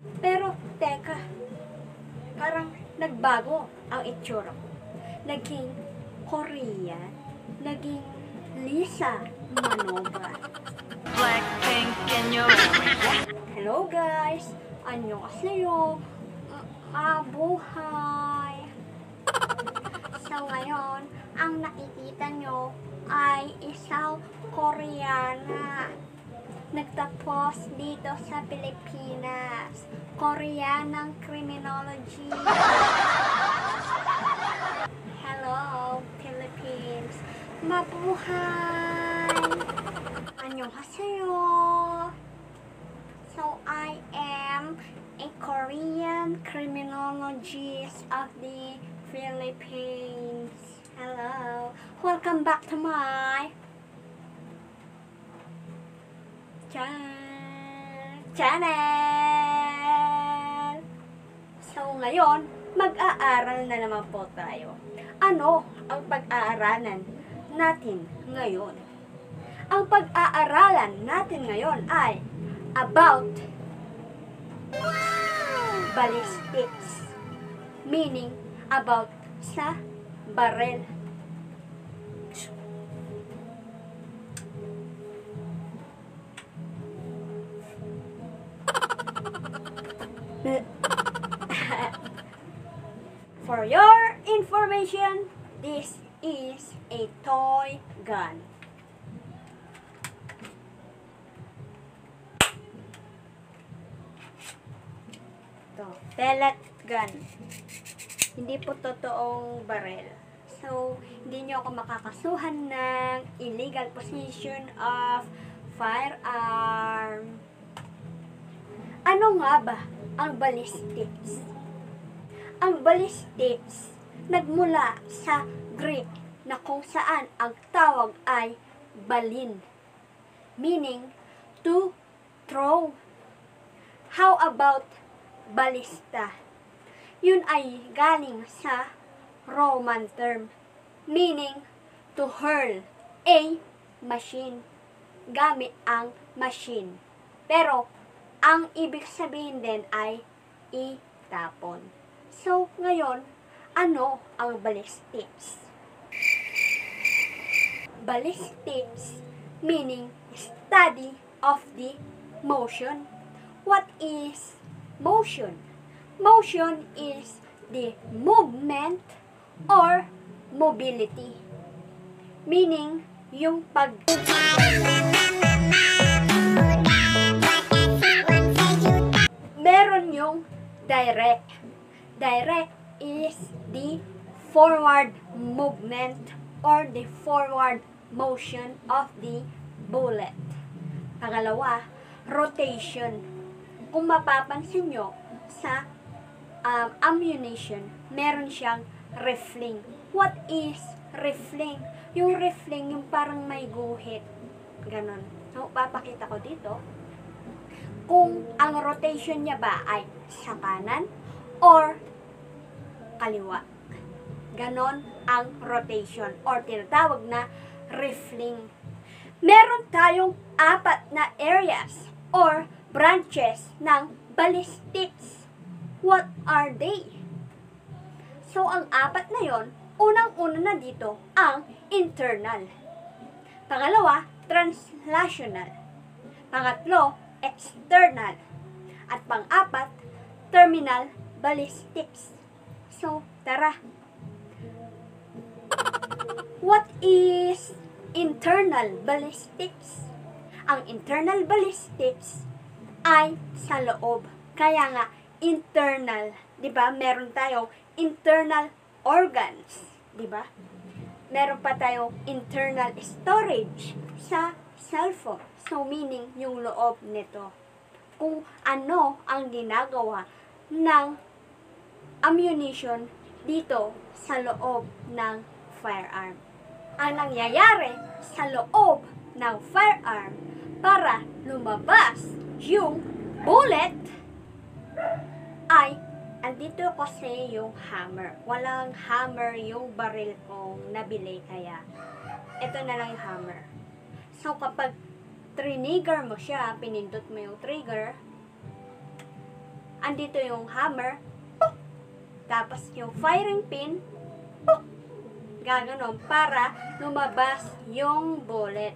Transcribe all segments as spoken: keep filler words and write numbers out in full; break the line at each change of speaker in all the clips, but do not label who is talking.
Pero, teka, parang nagbago ang itsura ko. Naging Korean, naging Lisa Manobra.
Blackpink in your
Hello guys! Annyeonghaseyo! Mabuhay! So ngayon, ang nakikita nyo ay isang Koreana. Nagtapos dito sa Pilipinas. Koreanang Criminology. Hello, Philippines! Mabuhay! Annyeonghaseyo! So, I am a Korean criminologist of the Philippines. Hello! Welcome back to my channel! So, ngayon, mag-aaral na naman po tayo. Ano ang pag-aaralan natin ngayon? Ang pag-aaralan natin ngayon ay about ballistics, meaning about sa barel. For your information, this is a toy gun. Ito, pellet gun. Hindi po totoong barel. So, hindi nyo ako makakasuhan ng illegal possession of firearm. Ano nga ba ang ballistics? Ang ballistics nagmula sa Greek na kung saan ang tawag ay balin, meaning to throw. How about ballista? Yun ay galing sa Roman term, meaning to hurl a machine, gamit ang machine. Pero, ang ibig sabihin din ay itapon. So, ngayon, ano ang ballistics? Ballistics, meaning study of the motion. What is motion? Motion is the movement or mobility. Meaning, yung pag... Meron yung direct. Direct is the forward movement or the forward motion of the bullet. Pangalawa, rotation. Kung mapapansin nyo, sa um, ammunition, meron siyang rifling. What is rifling? Yung rifling, yung parang may guhit. Ganon. So, papakita ko dito. Kung ang rotation niya ba ay sa kanan or kaliwa. Ganon ang rotation or tinatawag na rifling. Meron tayong apat na areas or branches ng ballistics. What are they? So, ang apat na yon, unang-una na dito ang internal. Pangalawa, translational. Pangatlo, external. At pang-apat, terminal ballistics. So, tara. What is internal ballistics? Ang internal ballistics ay sa loob. Kaya nga, internal. Diba? Meron tayong internal organs. Diba? Meron pa tayong internal storage sa cellphone. So, meaning, yung loob nito. Kung ano ang ginagawa ng ammunition dito sa loob ng firearm. Ang nangyayari sa loob ng firearm para lumabas yung bullet ay andito kasi yung hammer. Walang hammer yung baril kong nabili, kaya ito na lang yung hammer. So, kapag trigger mo siya, pinindot mo yung trigger, andito yung hammer, pok! Tapos yung firing pin, pok! Gaganon para lumabas yung bullet.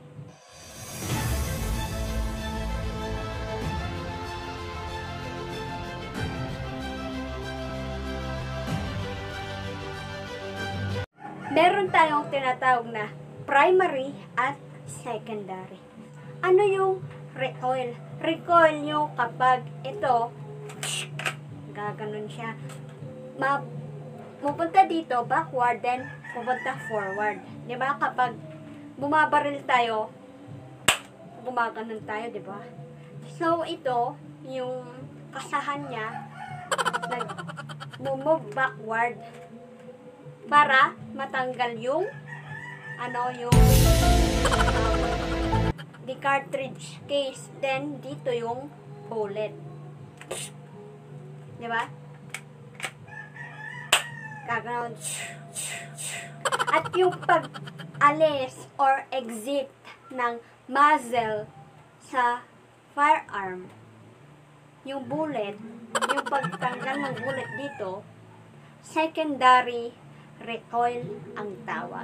Meron tayong tinatawag na primary at secondary. Ano yung recoil? Recoil nyo kapag ito, gaganon siya. Ma pupunta dito, backward, then pupunta forward. Diba? Kapag bumabaril tayo, gumaganon tayo, diba? So, ito, yung kasahan niya, nag-move backward para matanggal yung ano, yung um, the cartridge case. Then, dito yung bullet. Diba? Gaganon. At yung pag-alis or exit ng muzzle sa firearm, yung bullet, yung pagtanggal ng bullet dito, secondary recoil ang tawag.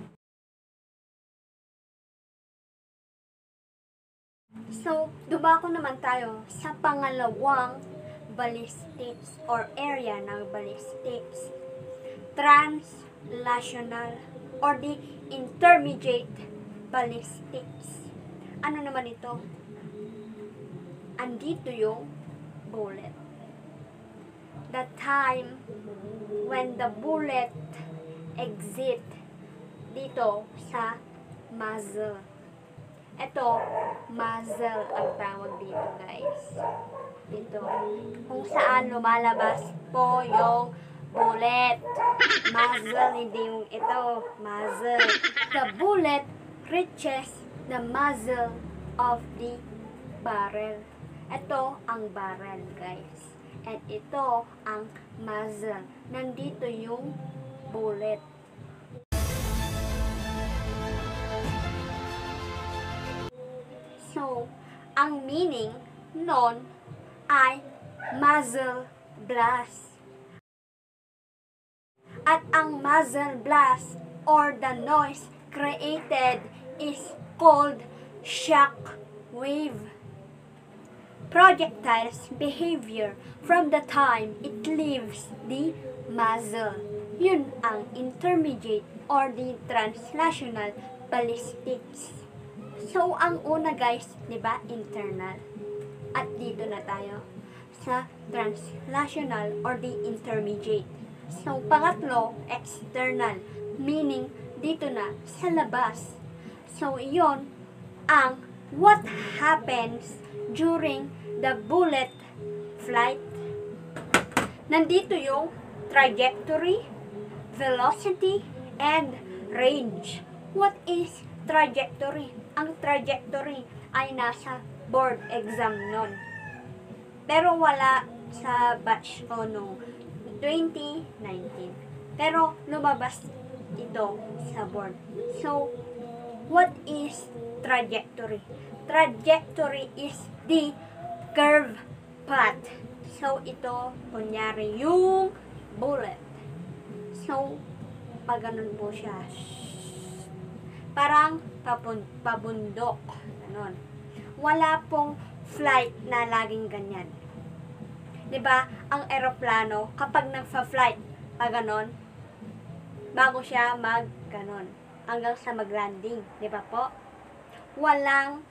So, dumako naman tayo sa pangalawang ballistics or area ng ballistics. Translational or the intermediate ballistics. Ano naman ito? Andito yung bullet. The time when the bullet exit dito sa muzzle. Ito, muzzle ang tawag dito, guys. Dito. Kung saan lumalabas po yung bullet. Muzzle, hindi yung ito. Muzzle. The bullet reaches the muzzle of the barrel. Ito ang barrel, guys. And ito ang muzzle. Nandito yung bullet. So, ang meaning nun ay muzzle blast. At ang muzzle blast or the noise created is called shock wave. Projectile's behavior from the time it leaves the muzzle. Yun ang intermediate or the translational ballistics. So, ang una, guys, di ba, internal. At dito na tayo sa translational or the intermediate. So, pangatlo, external, meaning dito na sa labas. So, iyon ang what happens during the bullet flight. Nandito yung trajectory, velocity, and range. What is trajectory? Ang trajectory ay nasa board exam nun. Pero wala sa batch ko no twenty nineteen. Pero lumabas ito sa board. So, what is trajectory? Trajectory is the curve path. So, ito, kunyari, yung bullet. So, pag ganun po siya, parang papun pabundok. Ganon. Wala pong flight na laging ganyan. Diba? Ang eroplano, kapag nagfa-flight, pag ganon, bago siya mag ganon, hanggang sa mag-landing. Diba po? Walang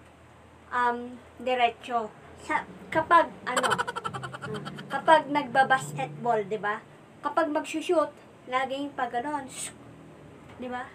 um, diretso. Sa, kapag, ano, kapag nagbabasketball, diba? Kapag mag-shoot, laging pag ganon, diba?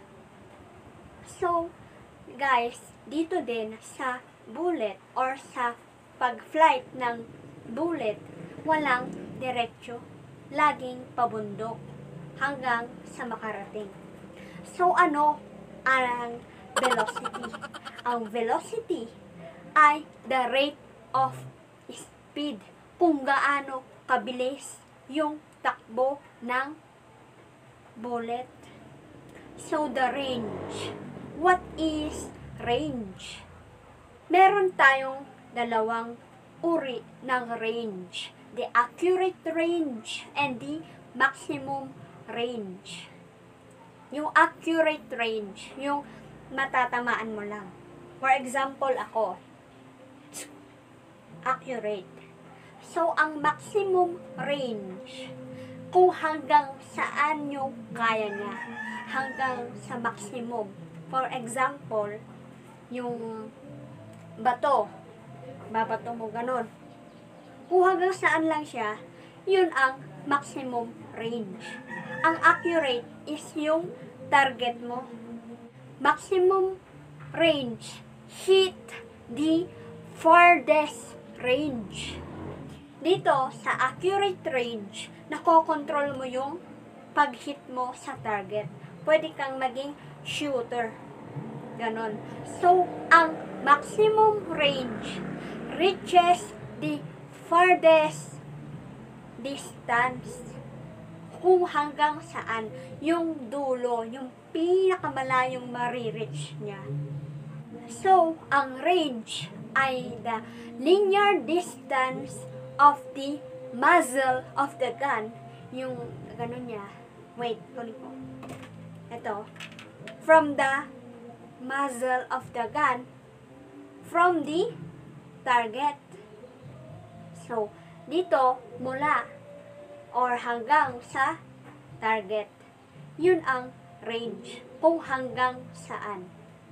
So, guys, dito din sa bullet or sa pag-flight ng bullet, walang diretsyo, laging pabundok hanggang sa makarating. So, ano ang velocity? Ang velocity ay the rate of speed, kung gaano kabilis yung takbo ng bullet. So, the range. What is range? Meron tayong dalawang uri ng range. the accurate range and the maximum range. Yung accurate range, yung matatamaan mo lang. For example, ako, accurate. So, ang maximum range, kung hanggang saan yung kaya niya, hanggang sa maximum. For example, yung bato, babato mo ganon. Kung hanggang saan lang siya, yun ang maximum range. Ang accurate is yung target mo. Maximum range, hit the farthest range. Dito, sa accurate range, nakokontrol mo yung pag-hit mo sa target. Pwede kang maging shooter. Ganon. So, ang maximum range reaches the farthest distance. Kung hanggang saan yung dulo, yung pinakamalayong marireach niya. So, ang range ay the linear distance of the muzzle of the gun. Yung ganun niya. Wait, kunin ko. Ito. From the muzzle of the gun from the target. So, dito, mula or hanggang sa target. Yun ang range. Kung hanggang saan.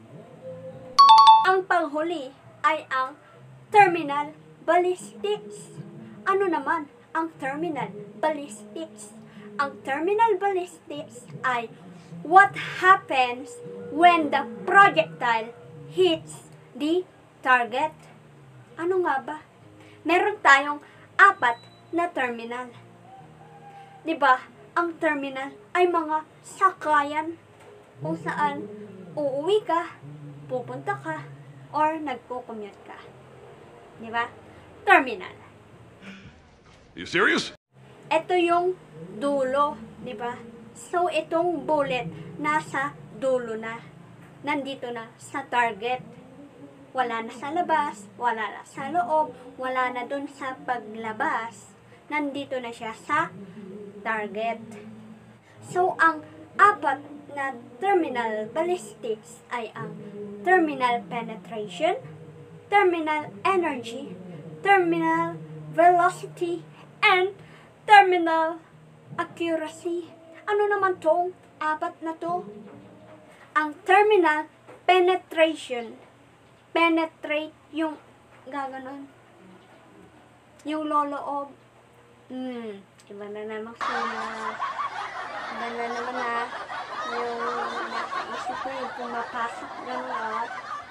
Ang panghuli ay ang terminal ballistics. Ano naman ang terminal ballistics? Ang terminal ballistics ay what happens when the projectile hits the target. Ano nga ba? Meron tayong apat na terminal. Diba, ang terminal ay mga sakayan kung saan uuwi ka, pupunta ka, or nagpo-commute ka. Diba? Terminal.
You serious?
Ito yung dulo, di ba? So, itong bullet, nasa dulo na. Nandito na sa target. Wala na sa labas, wala na sa loob, wala na dun sa paglabas. Nandito na siya sa target. So, ang apat na terminal ballistics ay ang terminal penetration, terminal energy, terminal velocity, and terminal accuracy. Ano naman tong apat na to? Ang terminal penetration. Penetrate yung gaganon. Yung loloob. Hmm, iba na naman sila. Iba na naman na. Yung nakaisip ko yung pumapasok gano'n.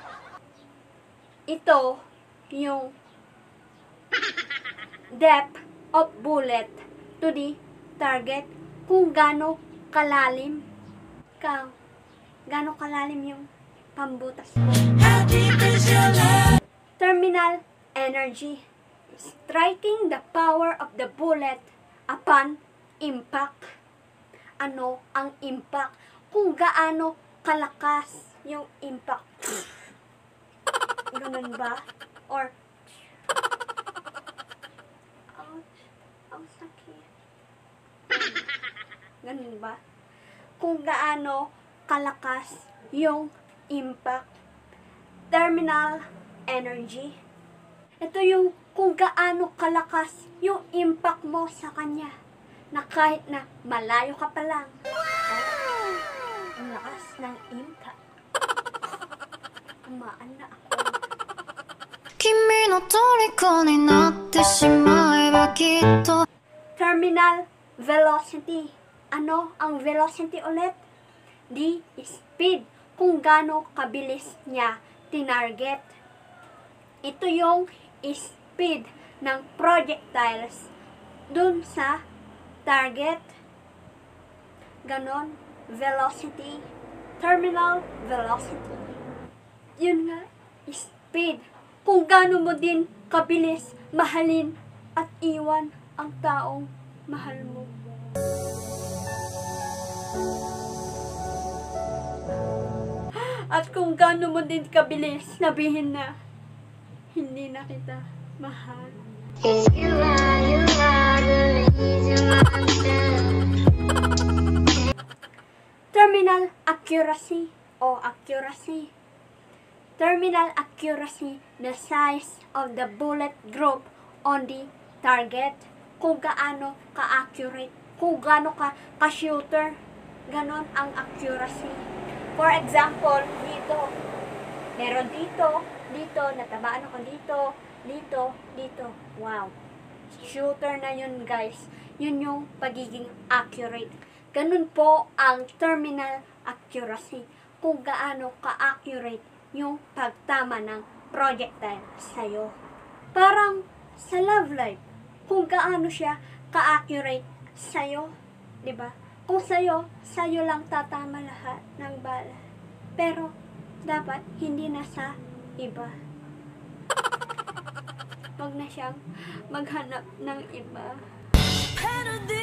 Ito, yung depth of bullet to the target, kung gaano kalalim ka, gaano kalalim yung pambutas mo. Terminal energy, striking the power of the bullet upon impact. Ano ang impact? Kung gaano kalakas yung impact. Ganun ba? Or ang sakit. Ganun ba? Kung gaano kalakas yung impact. Terminal energy. Ito yung kung gaano kalakas yung impact mo sa kanya. Na kahit na malayo ka pa lang. Oh, ang lakas ng impact. Umaan na ako.
君の虜になってしまえばきっと
Terminal velocity. Ano ang velocity ulit? The speed. Kung gaano kabilis niya tinarget. Ito yung speed ng projectiles dun sa target. Ganon. Velocity. Terminal velocity. Yun nga. Speed. Kung gaano mo din kabilis mahalin at iwan ang taong mahal mo. At kung gaano mo din kabilis sabihin na hindi na kita mahal.
'Cause you are, you are the reason I'm still.
Terminal accuracy o accuracy. Terminal accuracy, the size of the bullet group on the target. Kung gaano ka-accurate, kung gaano ka ka-shooter, ganon ang accuracy. For example, dito, meron dito, dito, natabaan ako dito, dito, dito. Wow. Shooter na yun, guys. Yun yung pagiging accurate. Ganun po ang terminal accuracy. Kung gaano ka-accurate yung pagtama ng projectile sa'yo. Parang sa love life, kung gaano siya ka-accurate sa'yo. Diba? Kung sa'yo, sa'yo lang tatama lahat ng bala. Pero, dapat hindi na sa iba. Huwag na siyang maghanap ng iba.
Better